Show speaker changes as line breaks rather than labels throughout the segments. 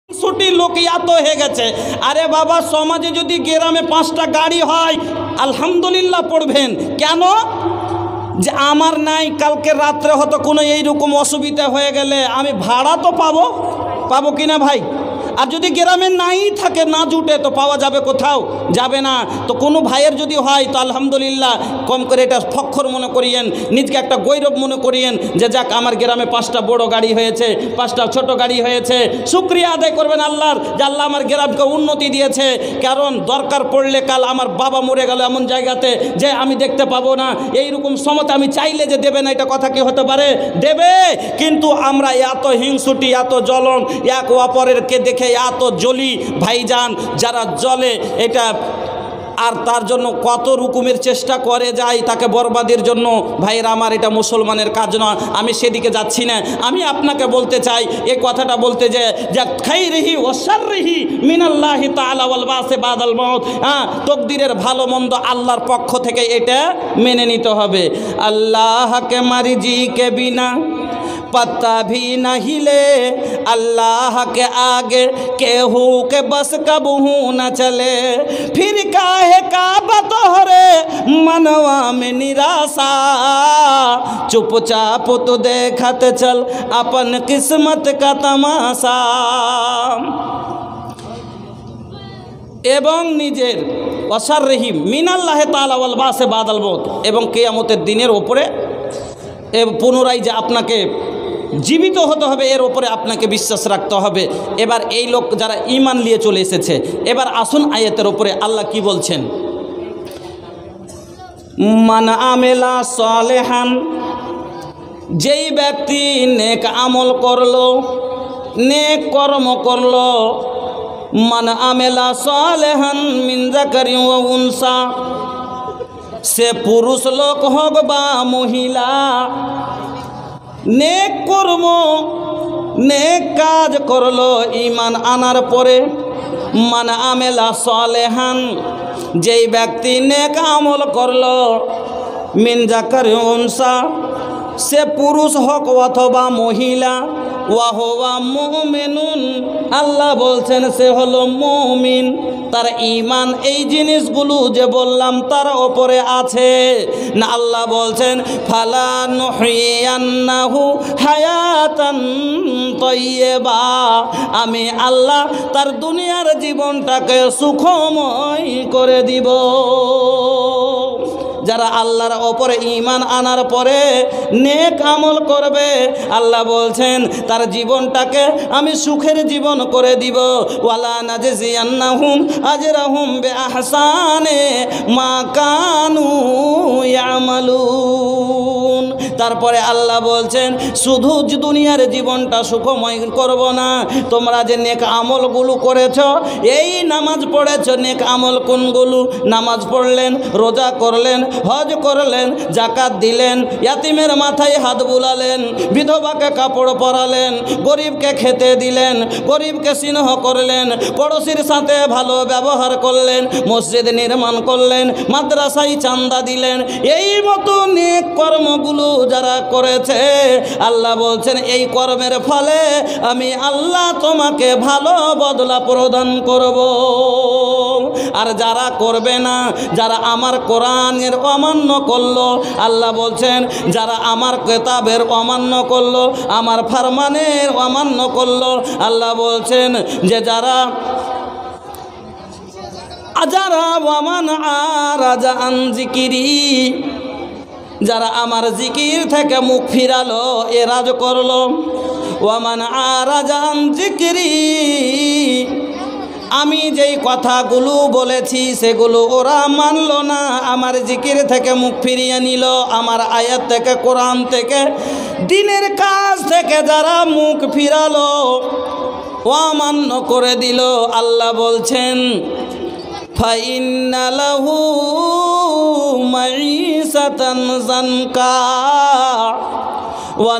ছুটি লোক এত হয়ে গেছে। আরে বাবা, সমাজে যদি গ্রামে 5টা গাড়ি হয় আলহামদুলিল্লাহ পড়বেন। কেন? যে আমার নাই, কালকে রাত্রে হয়তো কোনো এইরকম অসুবিধা হয়ে গেলে আমি ভাড়া তো পাবো কিনা ভাই? আর যদি গ্রামে নাই থাকে, না জুটে, তো পাওয়া যাবে কোথাও? যাবে না। তো কোনো ভাইয়ের যদি হয় তো আলহামদুলিল্লাহ, কম করে এটা ফখর মনে করিয়েন, নিজকে একটা গৌরব মনে করিয়েন যে যাক আমার গ্রামে 5টা বড় গাড়ি হয়েছে, 5টা ছোট গাড়ি হয়েছে। শুকরিয়া আদায় করবেন আল্লাহর, যে আল্লাহ আমার গ্রামকে উন্নতি দিয়েছে। কারণ দরকার পড়লে কাল আমার বাবা মরে গেল এমন জায়গাতে যে আমি দেখতে পাবো না, এইরকম সমতে আমি চাইলে যে দেবে না, এটা কথা কি হতে পারে? দেবে। কিন্তু আমরা এত হিংসুটি, এত জ্বলন, এক অপরেরকে দেখে এত জ্বলি ভাইজান, যারা জ্বলে এটা আর তার জন্য কত রকমের চেষ্টা করে যায় তাকে বরবাদের জন্য। ভাইরা আমার, এটা মুসলমানের কাজ নয়। আমি সেদিকে যাচ্ছি না। আমি আপনাকে বলতে চাই, এই কথাটা বলতে যে খাইরিহি ওয়া শাররিহি মিনাল্লাহি তাআলা ওয়াল বাসে বাদাল মাউত। তকদিরের ভালো মন্দ আল্লাহর পক্ষ থেকে, এটা মেনে নিতে হবে। আল্লাহকে মার্জি কে বিনা पत्ता भी न हिले, अल्लाह के आगे केहू के बस कबहू न चले। फिर काहे का बतोहरे मनवा में निराशा, चुपचाप तो देखत चल अपन किस्मत का तमाशा। এবং নিজের অসাররিহি মিনাল্লাহি তাআলা ওয়াল বাসে বাদাল মউত, এবং কিয়ামতের দিনের ওপরে পুনরায় যে আপনাকে জীবিত হতে হবে, এর ওপরে আপনাকে বিশ্বাস রাখতে হবে। এবার এই লোক যারা ঈমান নিয়ে চলে এসেছে, এবার আসুন আয়াতের ওপরে আল্লাহ কি বলছেন। মান আমেলা সালেহান, যেই ব্যক্তি নেক আমল করলো, নেক কর্ম করলো। মান আমেলা সালেহান মিন যাকারিন ওয়া উনসা, সে পুরুষ লোক হোক বা মহিলা, নেক কর্ম নেক কাজ করলো ঈমান আনার পরে। মান আমেলা সালেহান, যেই ব্যক্তি নেক আমল করলো, মিন যাকারিন ওয়া উনসা, সে পুরুষ হোক অথবা মহিলা। ওয়া হুয়া মুমিনুন, আল্লাহ বলছেন সে হলো মুমিন। তার ঈমান এই জিনিসগুলো যে বললাম তার ওপরে আছে না। আল্লাহ বলছেন ফালা নুহিয়ান্নাহু হায়াতান তাইয়্যিবা, আমি আল্লাহ তার দুনিয়ার জীবনটাকে সুখময় করে দিব। যারা আল্লাহর ওপরে ঈমান আনার পরে নেক আমল করবে, আল্লাহ বলছেন তার জীবনটাকে আমি সুখের জীবন করে দিব। ওয়ালা নাজজিয়ান্নাহুম আজরাহুম বিআহসানি মা কানু ইয়ামালুন। তারপরে আল্লাহ বলছেন শুধু দুনিয়ার জীবনটা সুখময় করব না, তোমরা যে নেক আমলগুলো করেছ, এই নামাজ পড়েছ, নেক আমল কোনগুলো? নামাজ পড়লেন, রোজা করলেন, হজ করলেন, যাকাত দিলেন, ইয়াতিমের মাথায় হাত বুলালেন, বিধবাকে কাপড় পরালেন, গরিবকে খেতে দিলেন, গরিবকে স্নেহ করলেন, পড়োশির সাথে ভালো ব্যবহার করলেন, মসজিদ নির্মাণ করলেন, মাদ্রাসায় চান্দা দিলেন। এই মতো নেক কর্মগুলো যারা করেছে, আল্লাহ বলছেন এই কর্মের ফলে আমি আল্লাহ তোমাকে ভালো বদলা প্রদান করব। আর যারা করবে না, যারা আমার কোরআনের অমান্য করলো, আল্লাহ বলছেন যারা আমার কিতাবের অমান্য করলো, আমার ফরমানের অমান্য করলো, আল্লাহ বলছেন যে যারা আজারা ওয়ামান আরাজা আন যিকিরি, যারা আমার জিকির থেকে মুখ ফিরালো, এরাজ করলো। ওয়ামান আরাজা আন যিকিরি, আমি যেই কথাগুলো বলেছি সেগুলো ওরা মানলো না, আমার জিকির থেকে মুখ ফিরিয়ে নিল, আমার আয়াত থেকে, কোরআন থেকে, দিনের কাজ থেকে যারা মুখ ফিরালো, অমান্য করে দিল, আল্লাহ বলছেন ফাইন্না লাহু মাঈসাতান যানকা ওয়া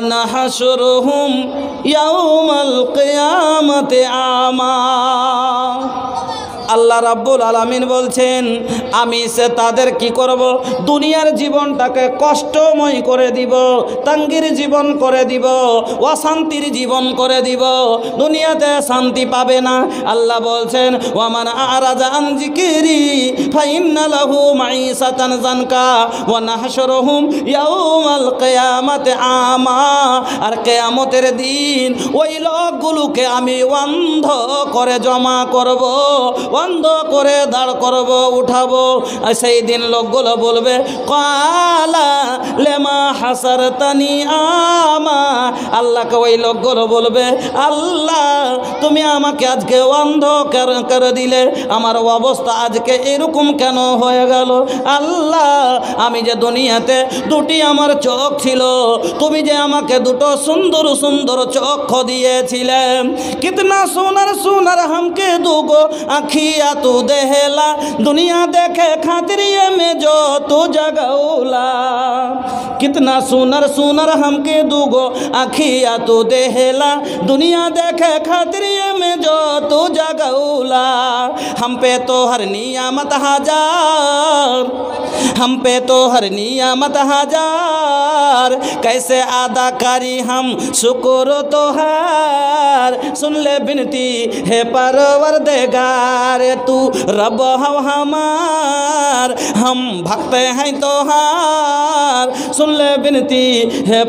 নাহশুরুহুম ইয়াউমাল কিয়ামাতি আমা। আল্লাহ রাব্বুল আলামিন বলছেন আমি সে তাদের কি করব, দুনিয়ার জীবনটাকে কষ্টময় করে দিব, তাঙ্গির জীবন করে দিব, অশান্তির জীবন করে দিব, দুনিয়াতে শান্তি পাবে না। আল্লাহ বলছেন ওয়ামান আরাজা আন যিকরি ফাইন্না লাহু মাঈসাতান যানকা ওয়া নাহশুরুহুম ইয়াউমাল কিয়ামাতি আমা। আর কিয়ামতের দিন ওই লোকগুলোকে আমি অন্ধ করে জমা করব, অন্ধ করে দাঁড় করব, উঠাবো। আর সেই দিন লোকগুলো বলবে কালা লেমা হাসারতানি আমা। আল্লাহকে ওই লোকগুলো বলবে আল্লাহ তুমি আমাকে আজকে অন্ধ করে দিলে, আমার অবস্থা আজকে এরকম কেন হয়ে গেল? আল্লাহ আমি যে দুনিয়াতে দুটি আমার চোখ ছিল, তুমি যে আমাকে দুটো সুন্দর সুন্দর চোখ দিয়েছিলে, কিতনা সোনার সোনার हमके দুগো আখিয়া তু দেহলা, দুনিয়া দেখে খাতিরিয়ে মে जो तू जगौला। कितना सुनर सुनर हमके दूगो आखिया तू देहला, दुनिया देखे खातिरिये में जो तू जगौला। हम पे तो हर नियामत हजार, हम पे तो हर नियामत हजार, कैसे अदा करी हम शुक्र तोहार। सुन ले बिनती है परवरदिगार, तू रब हो हमार, हम भक्त हैं तोहार। सुन ले बिनती है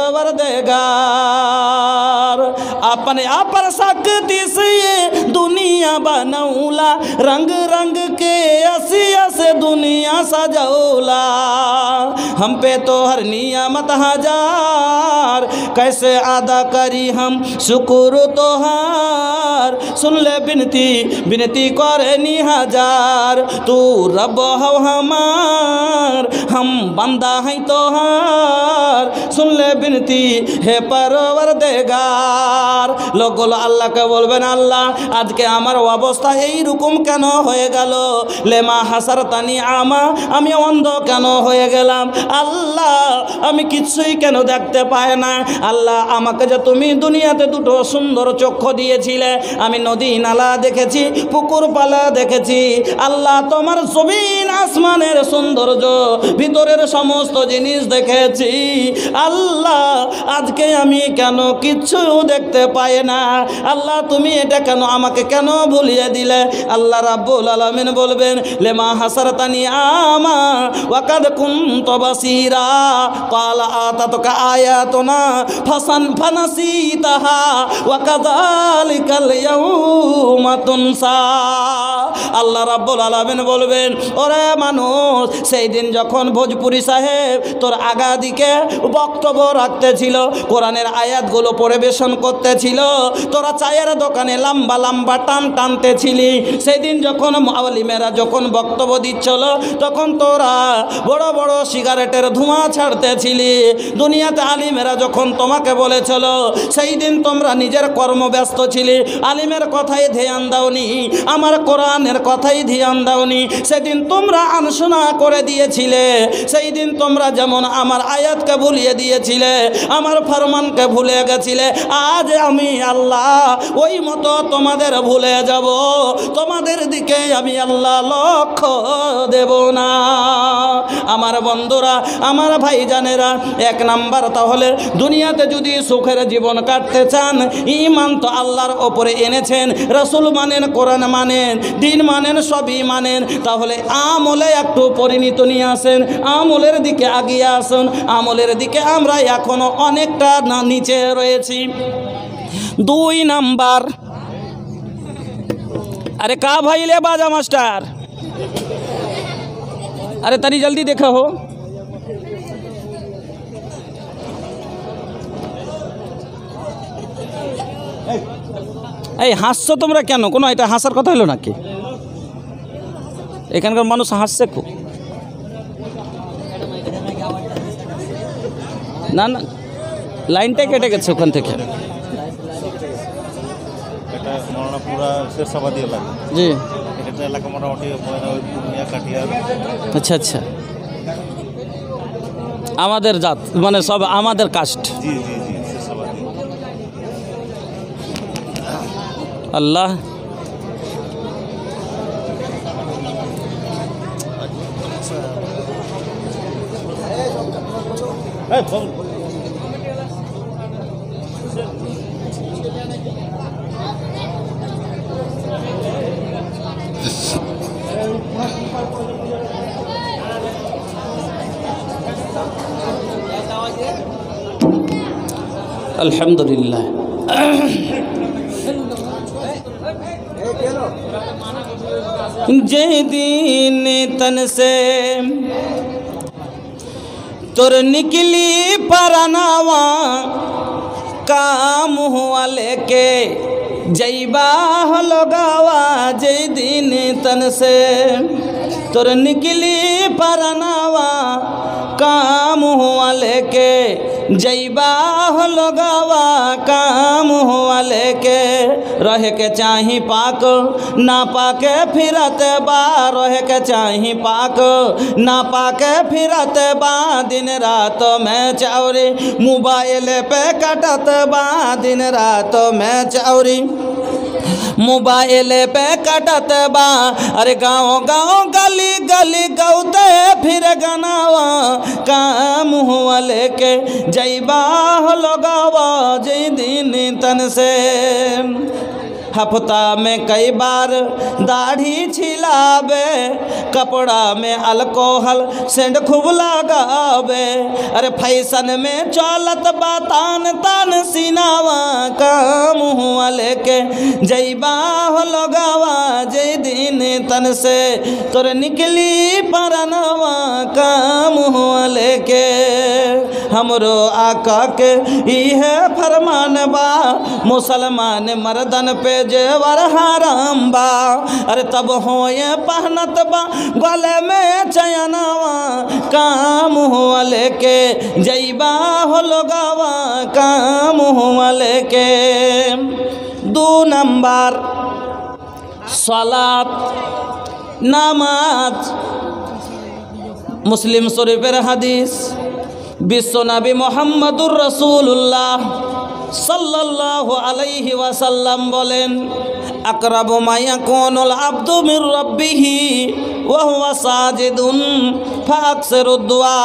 परवरदिगार, अपने अपर शक्ति से ये दुनिया बनौला, रंग रंग के असिया से दुनिया सजौला। हम पे तो हर नियामत हजार, कैसे अदा करी हम शुक्र तोहार। सुन ले बिनती बिनती करे नी हजार, तू रब हो हमार, हम बंदा हैं तोहार। सुन ले बिनती है परवरदिगार। लोकগুলো আল্লাহকে বলবেন আল্লাহ আজকে আমার অবস্থা এই রকম কেন হয়ে গেল? লেমা হাসারতানি আমা, আমি অন্ধ কেন হয়ে গেলাম? আল্লাহ আমি কিছুই কেন দেখতে পাই না? আল্লাহ আমাকে যে তুমি দুনিয়াতে দুটো সুন্দর চক্ষু দিয়েছিলে, আমি নদী নালা দেখেছি, পুকুর পালা দেখেছি। আল্লাহ তোমার জমিন আসমানের সৌন্দর্য, ভিতরের সমস্ত জিনিস দেখেছি। আল্লাহ আজকে আমি কেন কিচ্ছু দেখতে পাই না? আল্লাহ তুমি এটা কেন আমাকে কেন ভুলিয়ে দিলে? আল্লাহ রাব্বুল আলামিন বলবেন লেমা হাসারতানি আমা ওয়া কাদ কুনতু বাসীরা ক্বালা আতাতুকা আয়াতুনা ফানাসিতাহা ওয়া কাযালিকাল ইয়াউমা তুনসা। আল্লাহ রাব্বুল আলামিন বলবেন ওরে মানুষ, সেই দিন যখন ভোজপুরি সাহেব তোর আগা দিকে বক্তব্য রাখতেছিল, কোরআনের আয়াতগুলো পরিবেশন করতেছিল, তোরা চায়ের দোকানে লম্বা লম্বা টান টানতেছিলি, সেই দিন যখন আলিমেরা যখন বক্তব্য দিচ্ছিল, তখন তোরা বড় বড় সিগারেটের ধোঁয়া ছাড়তেছিলি। দুনিয়াতে আলিমেরা যখন তোমাকে বলেছিল, সেই দিন তোমরা নিজের কর্মব্যস্ত ছিলে, আলিমের কথাই ধ্যান দাওনি, আমার কোরআনের কথাই ধ্যান দাওনি। সেদিন তোমরা আনশোনা করে দিয়েছিলে, সেই দিন তোমরা যেমন আমার আয়াতকে ভুলিয়ে দিয়েছিলে, আমার ফরমানকে ভুলে গেছিলে। আজ আমি আল্লাহ ওই মতো তোমাদের ভুলে যাব, তোমাদের দিকে আমি আল্লাহ লক্ষ্য দেব না। আমার বন্ধুরা, আমার ভাইজানেরা, এক নাম্বার তাহলে দুনিয়াতে যদি সুখের জীবন কাটতে চান, ঈমান তো আল্লাহর ওপরে এনেছেন, রাসূল মানেন, কোরআন মানেন, দিন মানেন, সবই মানেন, তাহলে আমলে একটু পরিণত নিয়ে আসেন, আমলের দিকে এগিয়ে আসুন। আমলের দিকে আমরা এখনো অনেকটা নিচে রয়েছি। 2 নাম্বার, अरे का भाई ले बाजा मास्टर, अरे तनी जल्दी देखा हो। এই হাসছো তোমরা কেন? কোনো এটা হাসার কথা হলো নাকি? এখানকার মানুষ হাসছে খুব। না না, লাইনটাই কেটে গেছে ওখান থেকে। জি আচ্ছা আচ্ছা, আমাদের জাত মানে সব আমাদের কাস্ট। আল্লাহ अल्हम्दुलिल्लाह। जे दिन तन से तुर निकली परनावा काम हुआ लेके जैबा लगावा। जे दिन तन से तुर निकली परनावा काम हुआ लेके जैबा लगावा। काम हुआ लेके रह के चाही पाक ना पाके फिरत बा। रह के चाही पाक ना पाके फिरत बा। दिन रात में चौरी मोबाइल पे कटत बा। दिन रात में चौरी मोबाइल पे कटत बा। अरे गाँव गाँव गली गली गौते फिर गनावा। काम हुआ लेके जैबा लगावा। जै दिन तन से हफ्ता में कई बार दाढ़ी छिलावे। कपड़ा में अल्कोहल सेंट खूब लगावे। अरे फैशन में चलत बा तान तान सीनावा। काम हुआ लेके जैबा लगावा। जै दिन तन से तोर निकली परनवा। काम हुआ लेके हमरो आका के इहे फरमान बा। मुसलमान मर्दन पे जेवर हराम बा। अरे तब होए पहनत बा गले में चयनवा। काम हुआ लेके जैबा लगावा। काम हुआ लेके 2 नंबर सलात नामाज। मुस्लिम शरीफेर हदीस विश्व नबी मोहम्मदुर रसूलुल्लाह सल्लल्लाहु अलैहि वसल्लम बोलें अकरबु मा याकुनुल अब्दु मिर रब्बिही व हुवा साजिदुन फाक्सिरु दुआ।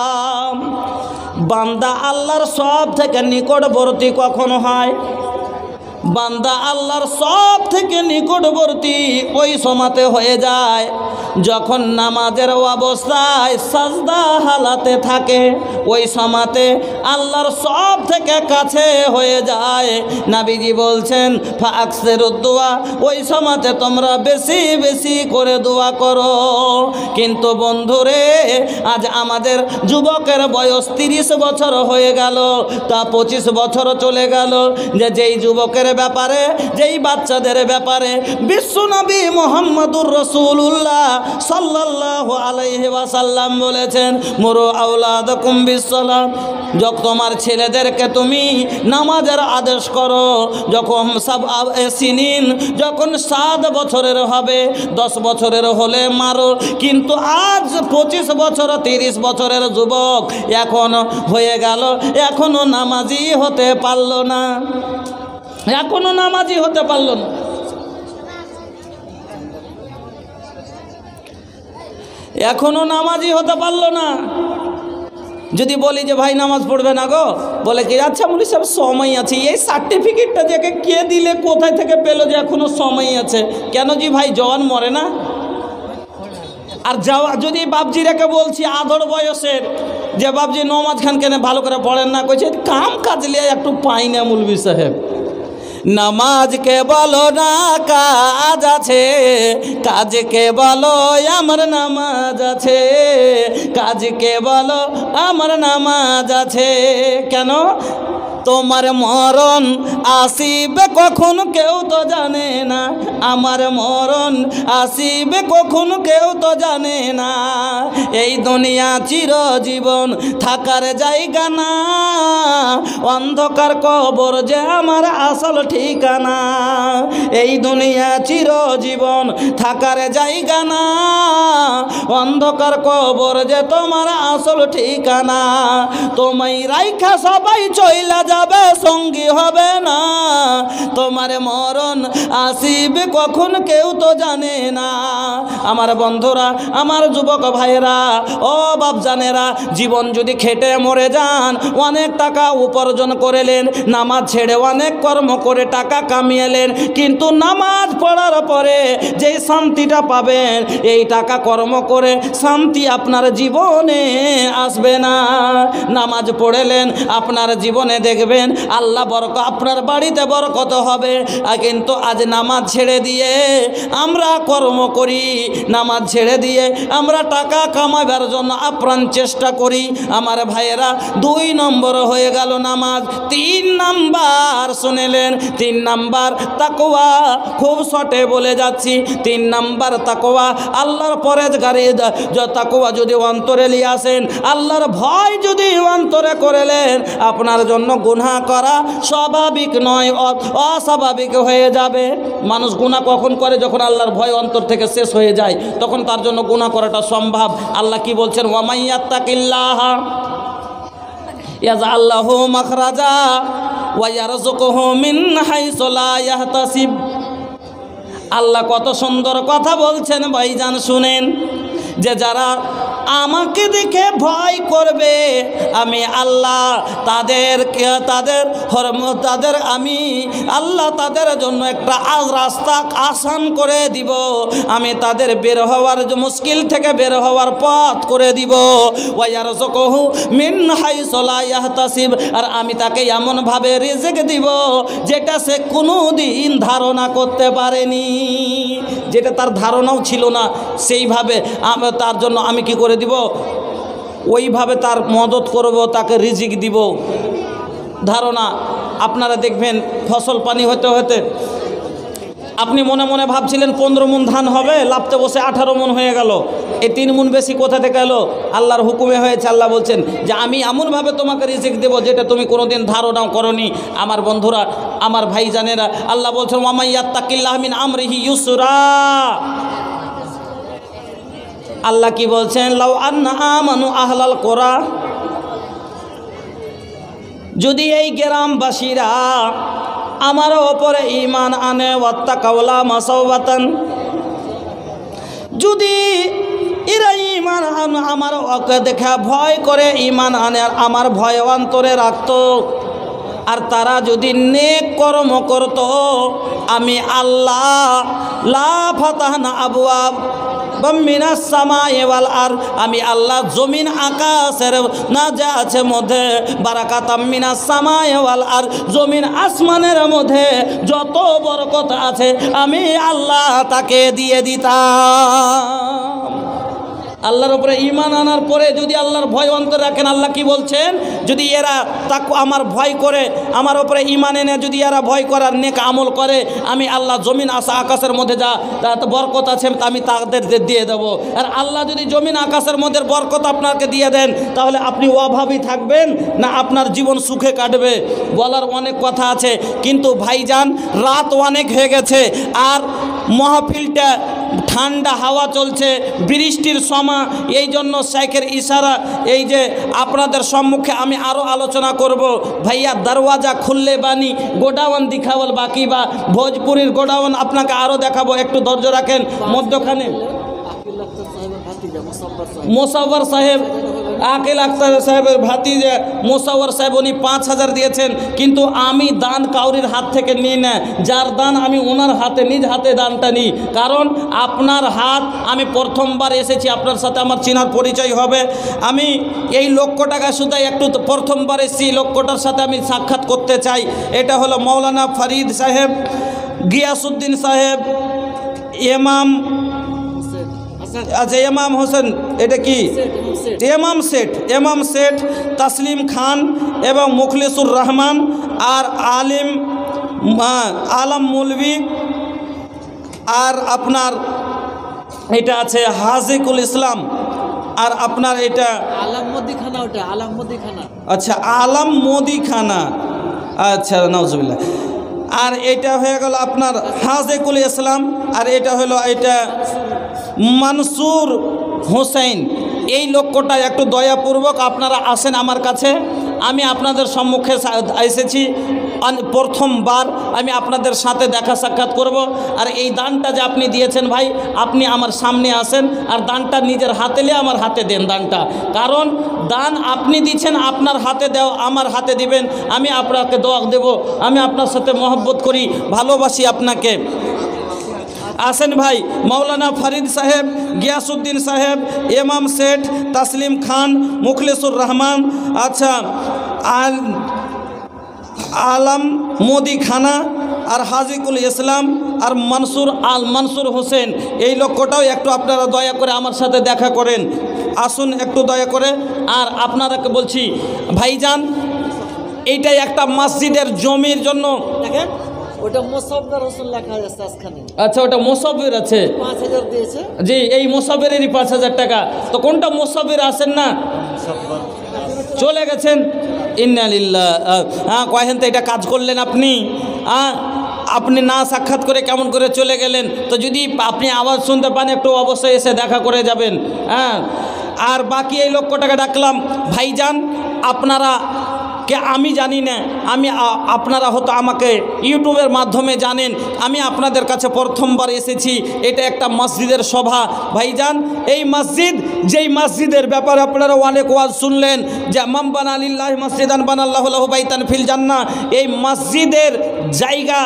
बांदा आल्लाहर सब থেকে নিকটবর্তী কখন হয়? বান্দা আল্লাহর সব থেকে নিকটবর্তী ওই সময়তে হয়ে যায় যখন নামাজের অবস্থায় সাজদা হালাতে থাকে। ওই সময়তে আল্লাহর সব থেকে কাছে হয়ে যায়। নবীজি বলছেন ফাকসিরুদ দুআ। ওই সময়তে তোমরা বেশি বেশি করে দোয়া করো। কিন্তু বন্ধুরে আজ আমাদের যুবকের বয়স 30 বছর হয়ে গেল, তা 25 বছর চলে গেল, যেই যুবকের ব্যাপারে যেই বাচ্চাদের ব্যাপারে বিশ্বনবী মুহাম্মদুর রাসূলুল্লাহ সাল্লাল্লাহু আলাইহি ওয়াসাল্লাম বলেছেন মুরু আওলাদাকুম বিসসালাত। যখন তোমার ছেলেদেরকে তুমি নামাজের আদেশ করো যখন সব সিনিন যখন 7 বছরের হবে 10 বছরের হলে মারো। কিন্তু আজ 25 বছর 30 বছরের যুবক এখন হয়ে গেল, এখনো নামাজি হতে পারলো না। এখনো নামাজি হতে পারল না। এখনো নামাজি হতে পারলো না। যদি বলি যে ভাই নামাজ পড়বে না গো, বলে কি আচ্ছা মুলি সাহেব সময় আছে। এই সার্টিফিকেটটা যে কে দিলে কোথায় থেকে পেলো যে এখনো সময় আছে? কেন জি ভাই জওয়ান মরে না? আর যাওয়া যদি বাবজিরাকে বলছি আধর বয়সের যে বাবজি নমাজ খান কেন ভালো করে পড়েন না, কইছে কাম কাজ লিয়ে একটু পাই না মুলবি সাহেব। নামাজ কে বলো না কাজ আছে, কাজকে বলো আমার নামাজ আছে। কাজকে বলো আমার নামাজ আছে। কেন? তোমার মরণ আসিবে কখন কেউ তো জানে না। আমার মরণ আসিবে কখন কেউ তো জানে না। এই দুনিয়া চিরজীবন থাকার জায়গা না, অন্ধকার কবর যে আমার আসল ঠিকানা। এই দুনিয়া চিরজীবন থাকার জায়গা না, অন্ধকার কবর যে তোমার আসল ঠিকানা। তোমায় রাইখা সবাই চইলা যাবে সঙ্গী হবে না, তোমার মরণ আসিবে কখন কেউ তো জানে না। আমার বন্ধুরা, আমার যুবক ভাইয়েরা, ও বাপজানেরা, জীবন যদি খেটে মরে যান, অনেক টাকা উপার্জন করেলেন, নামাজ ছেড়ে অনেক কর্ম করে টাকা কামিয়েলেন, কিন্তু নামাজ পড়ার পরে যেই শান্তিটা পাবেন, এই টাকা কর্ম করে শান্তি আপনার জীবনে আসবে না। নামাজ পড়েলেন, আপনার জীবনে দেখবেন আল্লাহ আপনার বাড়িতে বরকত হবে। কিন্তু আজ নামাজ ছেড়ে দিয়ে আমরা কর্ম করি, নামাজ ছেড়ে দিয়ে আমরা টাকা কামাবার জন্য আপ্রাণ চেষ্টা করি। আমার ভাইয়েরা, 2 নম্বর হয়ে গেল নামাজ। 3 নাম্বার শুনেলেন, 3 নাম্বার তাকওয়া। খুব শর্টে বলে যাচ্ছি। 3 নাম্বার তাকওয়া, আল্লাহর পরেজগারি। তাকওয়া যদি অন্তরে নিয়ে আসেন, আল্লাহর ভয় যদি অন্তরে করেলেন, আপনার জন্য গুনাহ করা স্বাভাবিক নয়, অস্বাভাবিক হয়ে যাবে। মানুষ গুনাহ কখন করে? যখন আল্লাহর ভয় অন্তর থেকে শেষ হয়ে যায়, তখন তার জন্য গুনাহ করাটা সম্ভব। আল্লাহ কি বলছেন? ওয়া মাইয়াত্তাকিল্লাহ ইয়াজআল লাহু মাখরাজা ওয়া ইয়ারযুকুহু মিন হাইসু লা ইয়াহতাসিব। আল্লাহ কত সুন্দর কথা বলছেন ভাইজান, শুনেন। যে যারা আমাকে দেখে ভয় করবে, আমি আল্লাহ তাদের আমি আল্লাহ তাদের জন্য একটা রাস্তা আসান করে দিব। আমি তাদের বের হওয়ার মুশকিল থেকে বের হওয়ার পথ করে দিব। ওয়া ইয়ারযুকুহু মিন হাইসু লা ইয়াহতাসিব। আর আমি তাকে এমনভাবে রিজিক দিব যেটা সে কোনোদিন ধারণা করতে পারেনি, যেটা তার ধারণাও ছিল না। সেইভাবে তার জন্য আমি কি করে দিব? ওইভাবে তার মদত করব, তাকে রিজিক দিব। ধারণা, আপনারা দেখবেন ফসল পানি হতে হতে আপনি মনে মনে ভাবছিলেন 15 মণ ধান হবে, লাভতে বসে 18 মণ হয়ে গেল। এই 3 মণ বেশি কোথা থেকে এলো? আল্লাহর হুকুমে হয়েছে। আল্লাহ বলছেন যে আমি এমনভাবে তোমাকে রিজিক দেব যেটা তুমি কোনোদিন ধারণাও করনি। আমার বন্ধুরা, আমার ভাইজানেরা, আল্লাহ বলছেন ওয়া মাইয়াত্তাকিল্লাহ মিন আমরিহি ইউসরা। আল্লাহ কি বলছেন? লাউ আন্না আমানু আহলাল কোরা, যদি এই গ্রামবাসীরা আমার ওপরে ঈমান আনে, ওয়াত্তাকাওলা মাসাওবাতান, যদি এরা ঈমান আমার ওকে দেখা ভয় করে ঈমান আনে, আর আমার ভয় অন্তরে রাখত, আর তারা যদি নেক কর্ম করত, আমি আল্লাহ লা ফাতাহনা আবওয়াব মিনাস সামাই ওয়াল আরদ, আমি আল্লাহ জমিন আকাশের না যা আছে মধ্যে, বারাকাতাম মিনাস সামাই ওয়াল আরদ, জমিন আসমানের মধ্যে যত বরকত আছে আমি আল্লাহ তাকে দিয়ে দিতাম। আল্লাহর উপরে ঈমান আনার পরে যদি আল্লাহর ভয় অন্তরে রাখেন, আল্লাহ কি বলছেন? যদি এরা তাকে আমার ভয় করে, আমার উপরে ঈমান এনে যদি এরা ভয় করার নেক আমল করে, আমি আল্লাহ জমিন আকাশের মধ্যে যা বরকত আছে আমি তাদের দিয়ে দেবো। আর আল্লাহ যদি জমিন আকাশের মধ্যে বরকত আপনাকে দিয়ে দেন, তাহলে আপনি অভাবী থাকবেন না আপনার জীবন সুখে কাটবে? বলার অনেক কথা আছে, কিন্তু ভাইজান রাত অনেক হয়ে গেছে, আর মাহফিলটা ঠান্ডা হাওয়া চলছে, বৃষ্টির সময়। এই জন্য শেখের ইশারা, এই যে আপনাদের সম্মুখে আমি আরও আলোচনা করব। ভাইয়া দরওয়াজা খুললে বানি গোডাউন দিখাবল বাকি, বা ভোজপুরের গোডাউন আপনাকে আরও দেখাবো। একটু ধৈর্য রাখেন। মধ্যখানে মোসাওয়ার সাহেব, আকিল আক্তার সাহেবের ভাতিজা মোসাওয়ার সাহেব, উনি 5000 দিয়েছেন। কিন্তু আমি দান কাউরির হাত থেকে নিই না, যার দান আমি ওনার হাতে, নিজ হাতে দানটা নিই। কারণ আপনার হাত, আমি প্রথমবার এসেছি, আপনার সাথে আমার চেনার পরিচয় হবে। আমি এই লক্ষ্যটাকে শুধু একটু প্রথমবার এসেছি, লক্ষ্যটার সাথে আমি সাক্ষাৎ করতে চাই। এটা হলো মৌলানা ফরিদ সাহেব, গিয়াসউদ্দিন সাহেব, ইমাম, আচ্ছা ইমাম হোসেন, এটা কি ইমাম শেঠ তাসলিম খান এবং মুখলিসুর রহমান, আর আলম মৌলভী, আর আপনার এটা আছে হাজিকুল ইসলাম, আর আপনার এটা আলামমদিখানা, ওটা আলামমদিখানা, আচ্ছা আলামমদিখানা, আচ্ছা নাউজুবিল্লাহ। আর এটা হয়ে গেল আপনার হাজিকুল ইসলাম, আর এটা হলো এটা মনসুর হোসেন। এই লক্ষ্যটা একটু দয়াপূর্বক আপনারা আসেন আমার কাছে, আমি আপনাদের সম্মুখে এসেছি, প্রথমবার আমি আপনাদের সাথে দেখা সাক্ষাৎ করব। আর এই দানটা যে আপনি দিয়েছেন ভাই, আপনি আমার সামনে আসেন আর দানটা নিজের হাতে নিয়ে আমার হাতে দেন দানটা। কারণ দান আপনি দিচ্ছেন, আপনার হাতে দেও, আমার হাতে দিবেন, আমি আপনাকে দোয়া দেব। আমি আপনার সাথে মহব্বত করি, ভালোবাসি আপনাকে। আসেন ভাই, মৌলানা ফরিদ সাহেব, গিয়াসউদ্দিন সাহেব, ইমাম শেঠ, তাসলিম খান, মুখলেসুর রহমান, আচ্ছা আলম মোদি খানা, আর হাজিকুল ইসলাম, আর মনসুর হোসেন, এই লক্ষ্যটাও একটু আপনারা দয়া করে আমার সাথে দেখা করেন। আসুন একটু দয়া করে। আর আপনারাকে বলছি ভাইজান, এইটাই একটা মসজিদের জমির জন্য।
ওটা মোসাব্বির হোসেন লেখা আছে আজখানে।
আচ্ছা, ওটা মোসাব্বির আছে,
5000 দিয়েছে।
জি, এই মোসাব্বিরেরই 5000 টাকা। তো কোনটা মোসাব্বির আছেন না, চলে গেছেন। ইন্না লিল্লাহ। হ্যাঁ, কয়েন তো এটা কাজ করলেন আপনি। আপনি না সাক্ষাৎ করে কেমন করে চলে গেলেন? তো যদি আপনি আওয়াজ শুনতে পান একটু অবশ্যই এসে দেখা করে যাবেন। হ্যাঁ, আর বাকি এই লক্ষ্যটাকে ডাকলাম। ভাইজান, আপনারা কে আমি জানি না, আপনারা হয়তো আমাকে ইউটিউবের মাধ্যমে জানেন। আমি আপনাদের কাছে প্রথমবার এসেছি। এটা একটা মসজিদের সভা। ভাইজান, এই মসজিদ, যেই মসজিদের ব্যাপারে আপনারা অনেক ওয়াজ শুনলেন যে মান বানা লিল্লাহি মসজিদান বানাল্লাহু লাহু বাইতান ফিল জান্নাহ, এই মসজিদের জায়গা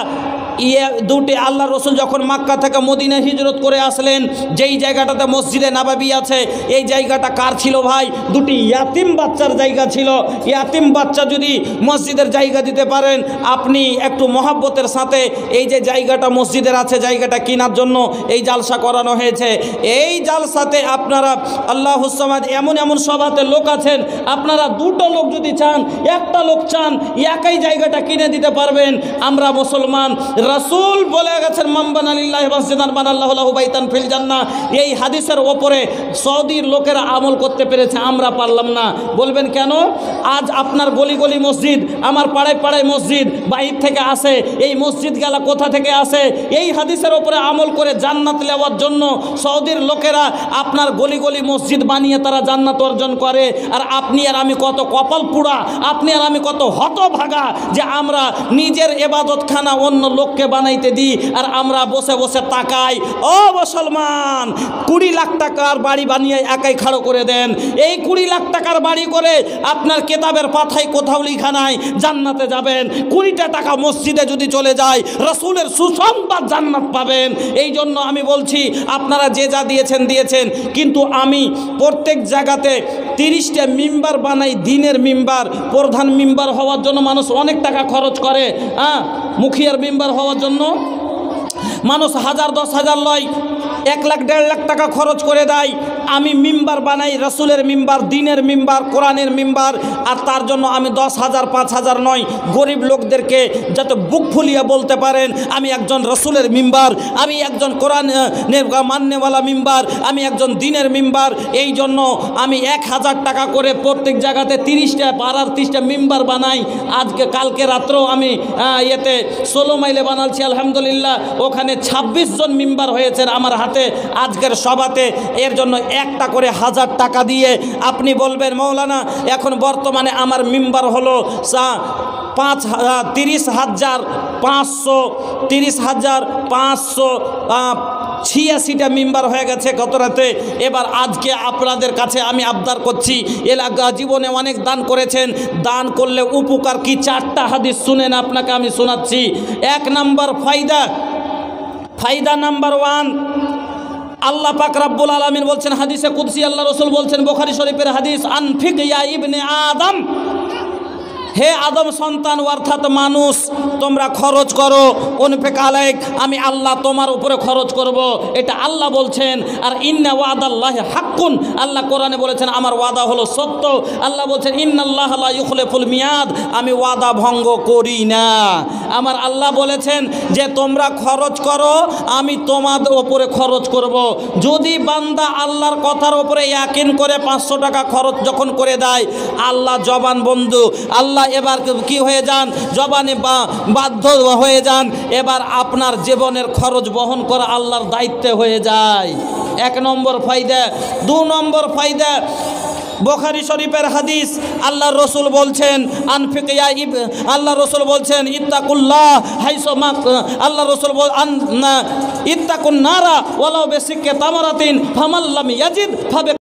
দুটি আল্লাহ রসুল যখন মক্কা থেকে মদিনা হিজরত করে আসলেন, যেই জায়গাটাতে মসজিদে নববী আছে, এই জায়গাটা কার ছিল ভাই? দুটি ইয়াতিম বাচ্চার জায়গা ছিল। ইয়াতিম বাচ্চা যদি মসজিদের জায়গা দিতে পারেন, আপনি একটু মহব্বতের সাথে এই যে জায়গাটা মসজিদের আছে, জায়গাটা কেনার জন্য এই জালসা করানো হয়েছে। এই জালসাতে আপনারা আল্লাহুস সামাদ, এমন এমন সভাতে লোক আছেন, আপনারা দুটো লোক যদি চান, একটা লোক চান, একই জায়গাটা কিনে দিতে পারবেন। আমরা মুসলমান, রাসূল বলে গেছেন মান বানা লিল্লাহি মসজিদান বানাল্লাহু লাহু বাইতান ফিল জান্নাহ। এই হাদিসের ওপরে সৌদির লোকেরা আমল করতে পেরেছে, আমরা পারলাম না। বলবেন কেন? আজ আপনার গলি গলি মসজিদ, আমার পাড়ায় পাড়ায় মসজিদ বাইরে থেকে আসে। এই মসজিদ গেলা কোথা থেকে আসে? এই হাদিসের ওপরে আমল করে জান্নাত নেওয়ার জন্য সৌদির লোকেরা আপনার গলি গলি মসজিদ বানিয়ে তারা জান্নাত অর্জন করে। আর আপনি আর আমি কত কপাল পুড়া, আপনি আর আমি কত হতভাগা যে আমরা নিজের ইবাদতখানা অন্য লোককে বানাইতে দিই, আর আমরা বসে বসে তাকাই। ও মুসলমান, 20 লাখ টাকার বাড়ি বানিয়ে একাই খাড়ো করে দেন। এই 20 লাখ টাকার বাড়ি করে আপনার কেতাবের পাতায় কোথাও লেখা নাই জান্নাতে যাবেন। 20টা টাকা মসজিদে যদি চলে যায়, রাসূলের সুসংবাদ জান্নাত পাবেন। এই জন্য আমি বলছি, আপনারা যে যা দিয়েছেন দিয়েছেন, কিন্তু আমি প্রত্যেক জায়গাতে 30টা মিম্বার বানাই, দিনের মিম্বার। প্রধান মিম্বার হওয়ার জন্য মানুষ অনেক টাকা খরচ করে। মুখিয়ার মিম্বার হওয়ার জন্য মানুষ 1000 10,000 লয়, 1 লাখ 1.5 লাখ টাকা খরচ করে দেয়। আমি মিম্বার বানাই, রাসূলের মিম্বার, দিনের মিম্বার, কোরআনের মিম্বার। আর তার জন্য আমি 10,000 5,000 নয়, গরিব লোকদেরকে যাতে বুক ফুলিয়ে বলতে পারেন আমি একজন রাসূলের মিম্বার, আমি একজন কোরআনের মান্যওয়ালা মিম্বার, আমি একজন দিনের মিম্বার। এই জন্য আমি 1000 টাকা করে প্রত্যেক জায়গাতে 30টা পাড়ার 30টা মিম্বার বানাই। আজকে কালকে রাত্রেও আমি 16 মাইলে বানাচ্ছি, আলহামদুলিল্লাহ। ওখানে 26 জন মিম্বার হয়েছেন আমার হাতে আজকের সভাতে। এর জন্য একটা করে 1000 টাকা দিয়ে আপনি বলবেন মৌলানা, এখন বর্তমানে আমার মিম্বার হলো 30,586টা মিম্বার হয়ে গেছে গত রাতে। এবার আজকে আপনাদের কাছে আমি আবদার করছি, এলাকা জীবনে অনেক দান করেছেন, দান করলে উপকার কি? 4টা হাদিস শুনেন, আপনাকে আমি শোনাচ্ছি। 1 নম্বর ফায়দা নাম্বার 1, আল্লাহ পাক রব্বুল আলামিন বলছেন হাদিসে কুদসি, আল্লাহ রাসূল বলছেন বুখারী শরীফের হাদিস, আনফিক ইয়া ইবনে আদম, হে আদম সন্তান অর্থাৎ মানুষ, তোমরা খরচ করো। উনফিক আলাইক, আমি আল্লাহ তোমার উপরে খরচ করব, এটা আল্লাহ বলছেন। আর ইন্না ওয়াদাল্লাহি হাক্কুন, আল্লাহ কোরআনে বলেছেন আমার ওয়াদা হলো সত্য। আল্লাহ বলছেন ইন্নাল্লাহা লা ইউখলিফুল মিয়াদ, আমি ওয়াদা ভঙ্গ করি না। আমার আল্লাহ বলেছেন যে তোমরা খরচ করো, আমি তোমাদের উপরে খরচ করব। যদি বান্দা আল্লাহর কথার উপরে ইয়াকিন করে 500 টাকা খরচ যখন করে দেয়, আল্লাহ জবান বন্ধু, আল্লাহ এবার কি হয়ে যান, জবানে বাধ্য হয়ে যান। এবার আপনার জীবনের খরচ বহন করা আল্লাহর দায়িত্বে হয়ে যায়। 1 নম্বর ফায়দা। 2 নম্বর ফায়দা, বুখারী শরীফের হাদিস, আল্লাহ রসুল বলছেন আল্লাহ রসুল বলছেন ইত্তাকুল্লাহ হাইসুমা, আল্লাহ রসুল ইত্তাকুন নারা ওয়ালাউ বিশিক্কি তামারাতিন ফামান লাম ইয়াজিদ